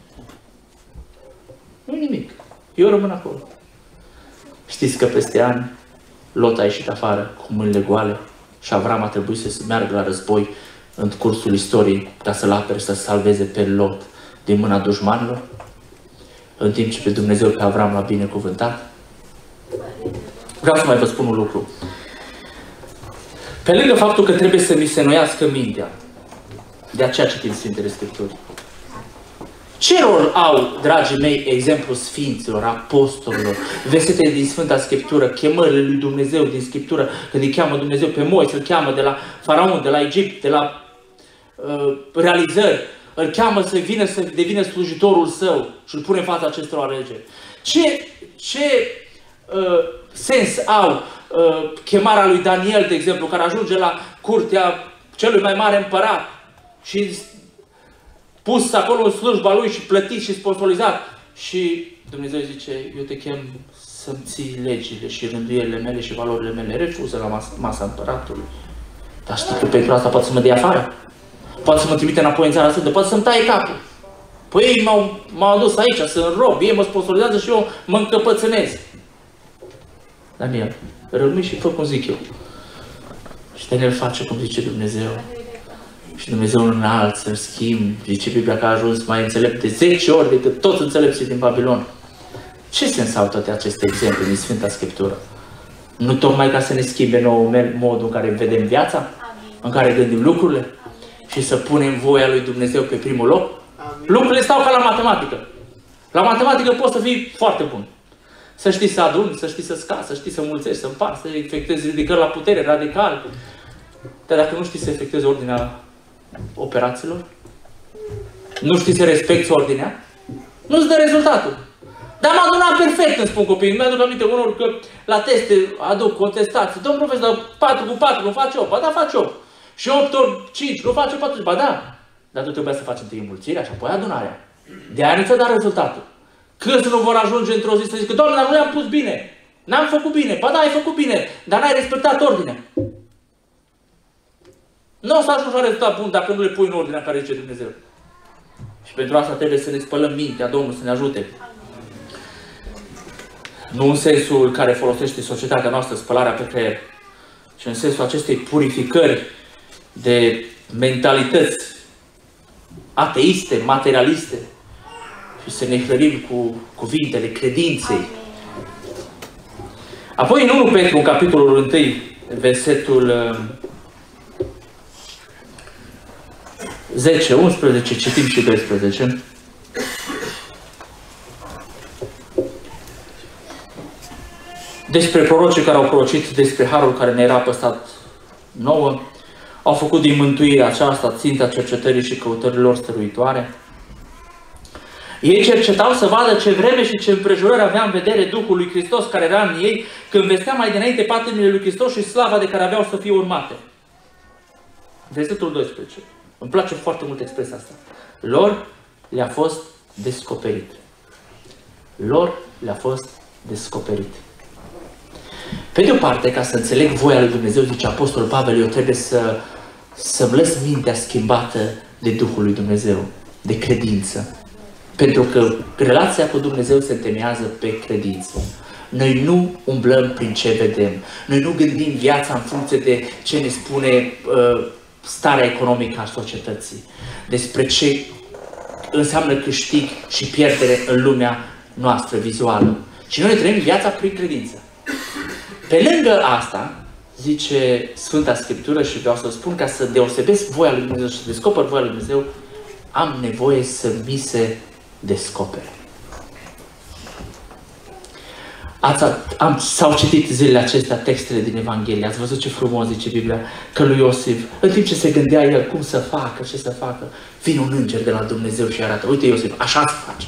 Nu nimic. Eu rămân acolo. Știți că peste ani Lot a ieșit afară cu mâinile goale și Avram a trebuit să meargă la război în cursul istoriei ca să-l apere și să salveze pe Lot din mâna dușmanilor, în timp ce pe Dumnezeu pe Avram l-a binecuvântat. Vreau să mai vă spun un lucru. Pe lângă faptul că trebuie să mi se noiască mintea, de aceea citim Sfintele Scripturi. Ce rol au, dragii mei, exemplu Sfinților, Apostolilor, versete din Sfânta Scriptură, chemările lui Dumnezeu din Scriptură, când îi cheamă Dumnezeu pe Moise, îl cheamă de la Faraon, de la Egipt, de la uh, realizări, îl cheamă să vină să devină slujitorul său și îl pune în fața acestor alegeri. Ce, ce uh, sens au uh, chemarea lui Daniel, de exemplu, care ajunge la curtea celui mai mare împărat și pus acolo în slujba lui și plătit și sponsorizat. Și Dumnezeu zice, eu te chem să-mi ții legile și rânduielile mele și valorile mele. Refuză la masa, masa împăratului. Dar știi că pentru asta poate să mă dea afară. Poate să mă trimite înapoi în țara sfântă, poate să-mi taie capul. Păi ei m-au adus aici să-mi rob, ei mă sponsorizează și eu mă încăpățânez. Daniel, rămâi și fă cum zic eu. Și Daniel face cum zice Dumnezeu. Și Dumnezeu îl înalță, îl schimb. Zice Biblia că a ajuns mai înțelept de zece ori decât toți înțelepții din Babilon. Ce sens au toate aceste exemple din Sfânta Scriptură? Nu tocmai ca să ne schimbe nouă modul în care vedem viața? În care gândim lucrurile? Și să punem voia lui Dumnezeu pe primul loc? Lucrurile stau ca la matematică. La matematică poți să fii foarte bun. Să știi să aduni, să știi să scazi, să știi să mulțești, să împarți, să efectuezi ridicări la putere, radical. Dar dacă nu știi să efectuezi ordinea operațiilor, nu știi să respecti ordinea, nu-ți dă rezultatul. Dar m-am adunat perfect, îmi spun copiii. Mi-aduc aminte unor că la teste aduc contestații. Domnul profesor, dar patru cu patru nu face opt. Ba da, face opt. Și opt ori cinci nu face patru. Ba da. Dar tu trebuia să faci întâi înmulțirea și apoi adunarea. De aia nu ți-a dat rezultatul. Câți nu vor ajunge într-o zi să zică, Doamne, dar nu le-am pus bine. N-am făcut bine. Ba da, ai făcut bine. Dar n-ai respectat ordinea. Nu o să ajungi la rezultat bun dacă nu le pui în ordinea care zice Dumnezeu. Și pentru asta trebuie să ne spălăm mintea, Domnul să ne ajute. Nu în sensul care folosește societatea noastră, spălarea pe creier, ci în sensul acestei purificări de mentalități ateiste, materialiste și să ne hrănim cu cuvintele credinței. Apoi în unu Petru, în capitolul unu, versetul zece, unsprezece, citim și doisprezece. Despre prorocii care au prorocit despre harul care ne era păstrat nouă, au făcut din mântuirea aceasta ținta cercetării și căutărilor stăruitoare. Ei cercetau să vadă ce vreme și ce împrejurări avea în vedere Duhul lui Hristos care era în ei, când vestea mai dinainte patimile lui Hristos și slava de care aveau să fie urmate. Versetul doisprezece. Îmi place foarte mult expresia asta. Lor le-a fost descoperit. Lor le-a fost descoperit. Pe de o parte, ca să înțeleg voia lui Dumnezeu, zice Apostolul Pavel, eu trebuie să, să-mi lăs mintea schimbată de Duhul lui Dumnezeu, de credință. Pentru că relația cu Dumnezeu se întemeiază pe credință. Noi nu umblăm prin ce vedem. Noi nu gândim viața în funcție de ce ne spune uh, starea economică a societății, despre ce înseamnă câștig și pierdere în lumea noastră vizuală. Și noi trăim viața prin credință. Pe lângă asta, zice Sfânta Scriptură, și vreau să spun, ca să deosebesc voia lui Dumnezeu și să descoper voia lui Dumnezeu, am nevoie să mi se descopere. Ați, am, s-au citit zilele acestea textele din Evanghelie, ați văzut ce frumos zice Biblia, că lui Iosif, în timp ce se gândea el cum să facă, ce să facă, vine un înger de la Dumnezeu și arată, uite Iosif, așa se face.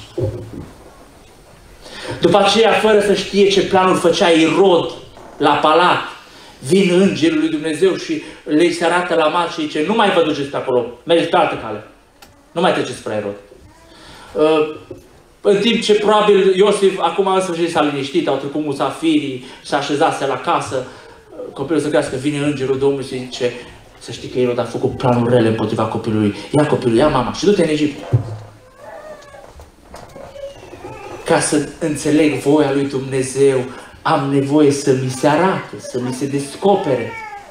După aceea, fără să știe ce planuri făcea Irod la palat, vine îngerul lui Dumnezeu și le se arată la mal și zice, nu mai vă duceți pe acolo, mergeți pe altă cale. Nu mai treceți spre Irod. Uh, în timp ce probabil Iosif, acum în sfârșit s-a liniștit, au trecut musafirii, s-a așezase la casă, copilul să crească, vine îngerul Domnului și zice, să știi că Irod a făcut planuri rele împotriva copilului. Ia copilul, ia mama și du-te în Egipt. Ca să înțeleg voia lui Dumnezeu, am nevoie să mi se arate, să mi se descopere.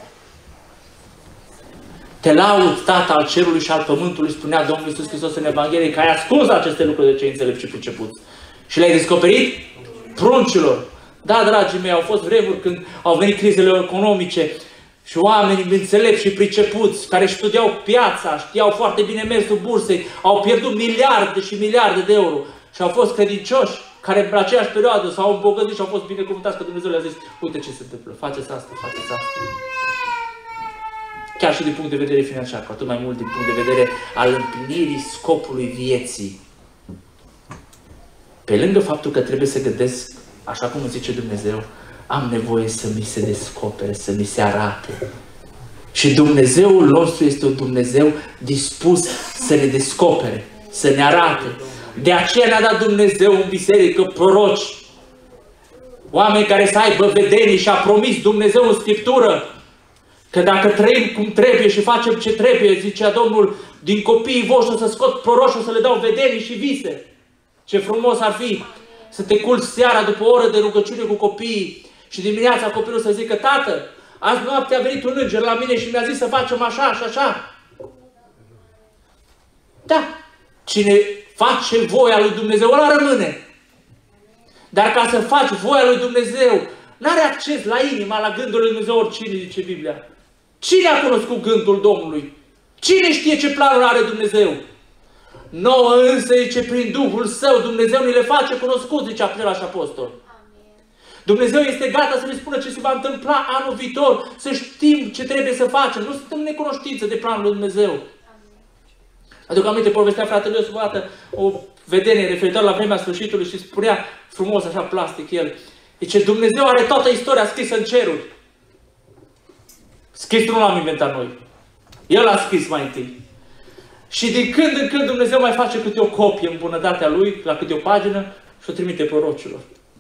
Te laud, Tată al cerului și al pământului, spunea Domnul Iisus Hristos în Evanghelie, că ai ascuns aceste lucruri de cei înțelepți și pricepuți. Și le-ai descoperit pruncilor. Da, dragii mei, au fost vremuri când au venit crizele economice și oamenii înțelepți și pricepuți, care studiau piața, știau foarte bine mersul bursei, au pierdut miliarde și miliarde de euro. Și au fost credincioși, care în aceeași perioadă s-au îmbogățit și au fost binecuvântați, că Dumnezeu le-a zis, uite ce se întâmplă, faceți asta, faceți asta. Chiar și din punct de vedere financiar, cu atât mai mult din punct de vedere al împlinirii scopului vieții. Pe lângă faptul că trebuie să gândesc, așa cum zice Dumnezeu, am nevoie să mi se descopere, să mi se arate. Și Dumnezeul nostru este un Dumnezeu dispus să ne descopere, să ne arate. De aceea ne-a dat Dumnezeu în biserică proroci, oameni care să aibă vedenii, și a promis Dumnezeu în Scriptură că dacă trăim cum trebuie și facem ce trebuie, zicea Domnul, din copiii voștri o să scot proroși, o să le dau vedenii și vise. Ce frumos ar fi să te culci seara după o oră de rugăciune cu copiii și dimineața copilul să zică, tată, azi noapte a venit un înger la mine și mi-a zis să facem așa și așa. Da, cine face voia lui Dumnezeu, ăla rămâne. Dar ca să faci voia lui Dumnezeu, n-are acces la inima, la gândul lui Dumnezeu oricine, zice Biblia. Cine a cunoscut gândul Domnului? Cine știe ce planuri are Dumnezeu? Nouă însă, zice, prin Duhul Său, Dumnezeu ni le face cunoscut, zice același apostol. Dumnezeu este gata să ne spună ce se va întâmpla anul viitor, să știm ce trebuie să facem. Nu suntem necunoștință de planul lui Dumnezeu. Aduc aminte, povestea fratele Iosif o dată o vedenie referitor la vremea sfârșitului și spunea frumos, așa plastic el. Zice, Dumnezeu are toată istoria scrisă în ceruri. Scris nu l-am inventat noi. El a scris mai întâi. Și din când în când Dumnezeu mai face câte o copie în bunătatea Lui, la câte o pagină, și o trimite prorocilor.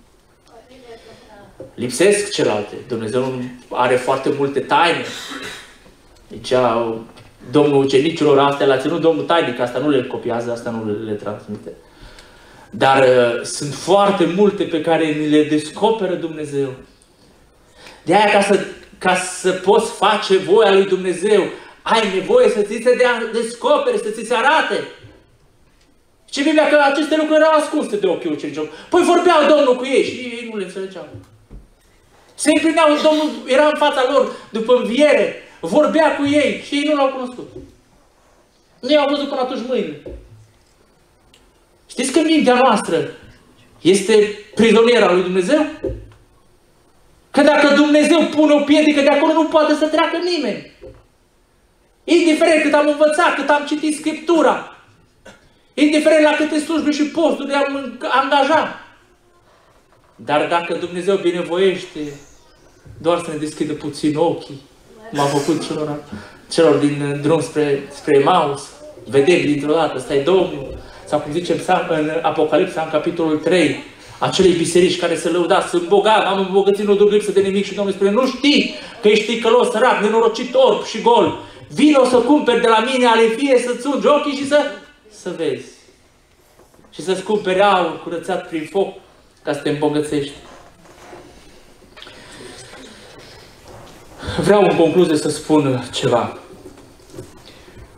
Lipsesc celelalte. Dumnezeu are foarte multe taine. Deci, Domnul ucenicilor, astea le-a ținut Domnul tainic, asta nu le copiază, asta nu le, le transmite. Dar uh, sunt foarte multe pe care ni le descoperă Dumnezeu. De aia, ca să, ca să poți face voia lui Dumnezeu, ai nevoie să ți se descopere, să ți se arate. Și Biblia că aceste lucruri erau ascunse de ochii ucenicilor. Păi vorbeau Domnul cu ei și ei nu le înțelegeau. Se împlineau, Domnul era în fața lor după înviere, vorbea cu ei și ei nu l-au cunoscut. Nu i-au văzut până atunci mâine. Știți că mintea noastră este prizoniera lui Dumnezeu? Că dacă Dumnezeu pune o piedică de acolo, nu poate să treacă nimeni. Indiferent cât am învățat, cât am citit Scriptura, indiferent la câte slujbe și posturi am angajat. Dar dacă Dumnezeu binevoiește doar să ne deschidă puțin ochii, cum a făcut celor, celor din drum spre, spre Emaus, vedem dintr-o dată, ăsta e Domnul. Sau cum zicem în Apocalipsa, în capitolul trei, acelei biserici care se lăuda, sunt bogat, am îmbogățit, nu duc lipsă de nimic, și Domnul spune, nu știi că ești ticălos, sărac, nenorocit, orb și gol. Vino să cumperi de la mine ale fie, să-ți ungi ochii și să, să vezi. Și să-ți cumperi aur curățat prin foc, ca să te îmbogățești. Vreau în concluzie să spun ceva.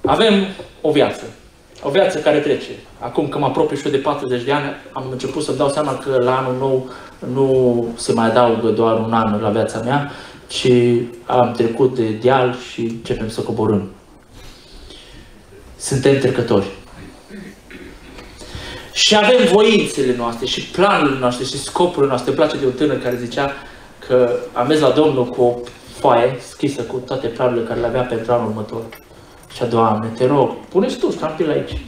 Avem o viață. O viață care trece. Acum că mă apropii și eu de patruzeci de ani, am început să-mi dau seama că la anul nou nu se mai adaugă doar un an la viața mea, ci am trecut de deal și începem să coborâm. Suntem trecători. Și avem voințele noastre și planurile noastre și scopurile noastre. Îmi place de un tânăr care zicea că a mers la Domnul cu o foaie scrisă cu toate planurile care le avea pentru anul următor. Și a, Doamne, te rog, pune-ți tu ștampila aici.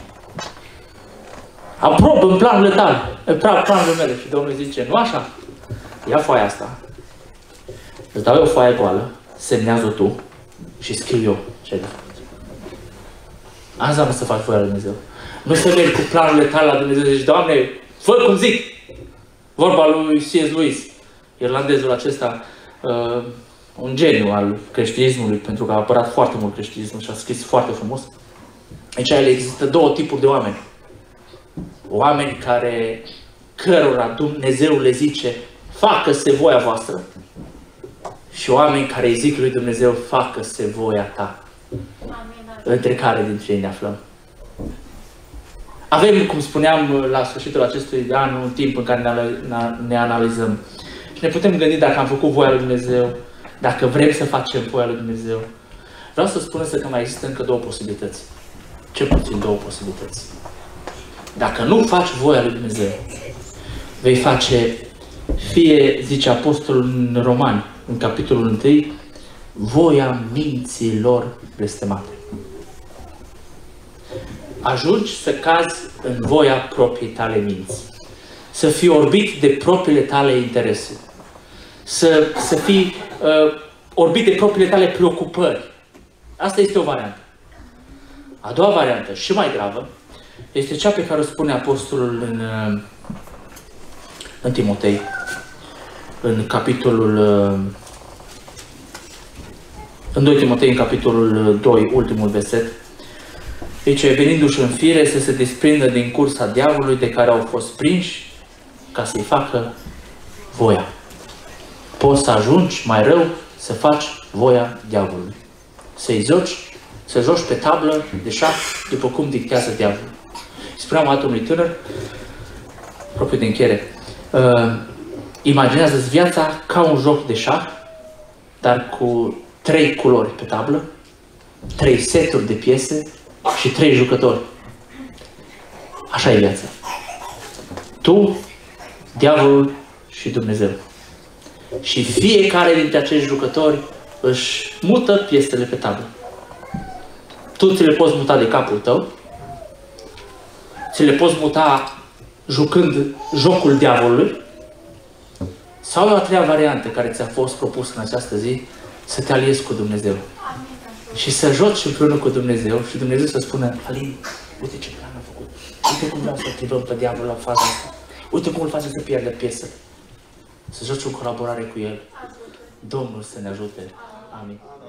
Aprobă în planurile tale, în planurile mele. Și Domnul zice, nu așa? Ia foaia asta, îți dau eu o foaie goală, semnează tu și scriu eu ce ai de făcut. Asta înseamnă să faci voia lui Dumnezeu. Nu să mergi cu planurile tale la Dumnezeu și zici, Doamne, fă cum zic. Vorba lui C S Lewis, irlandezul acesta, uh, un geniu al creștinismului, pentru că a apărat foarte mult creștinismul și a scris foarte frumos. Aici există două tipuri de oameni. Oameni care, cărora Dumnezeu le zice, facă-se voia voastră, și oameni care îi zic lui Dumnezeu, facă-se voia ta. Între care dintre ei ne aflăm? Avem, cum spuneam, la sfârșitul acestui an, un timp în care ne analizăm. Și ne putem gândi dacă am făcut voia lui Dumnezeu, dacă vrem să facem voia lui Dumnezeu. Vreau să spun însă că mai există încă două posibilități. Cel puțin două posibilități. Dacă nu faci voia lui Dumnezeu, vei face, fie, zice Apostolul în Romani, în capitolul unu, voia minților blestemate. Ajungi să cazi în voia propriei tale minți. Să fii orbit de propriile tale interese. Să, să fii uh, orbit de propriile tale preocupări. Asta este o variantă. A doua variantă, și mai gravă, este cea pe care o spune Apostolul în, uh, în Timotei, în capitolul uh, în doi Timotei, în capitolul doi, ultimul verset. Deci, venindu-și în fire să se desprindă din cursa diavolului de care au fost prinși, ca să-i facă voia. Poți să ajungi mai rău să faci voia diavolului. Să-i joci, să joci pe tablă de șah după cum dictează diavolul. Spuneam altul unui tânăr, aproape de încheiere, uh, imaginează-ți viața ca un joc de șah, dar cu trei culori pe tablă, trei seturi de piese și trei jucători. Așa e viața. Tu, diavolul și Dumnezeu. Și fiecare dintre acești jucători își mută piesele pe tablă. Tu ți le poți muta de capul tău, ți le poți muta jucând jocul diavolului, sau la a treia variantă care ți-a fost propusă în această zi, să te aliezi cu Dumnezeu. Și să joci împreună cu Dumnezeu și Dumnezeu să spună, Alin, uite ce plan am făcut. Uite cum vreau să activăm pe diavol la faza asta. Uite cum îl face să pierdă piesă. Să joci în colaborare cu El. Domnul să ne ajute. Amin.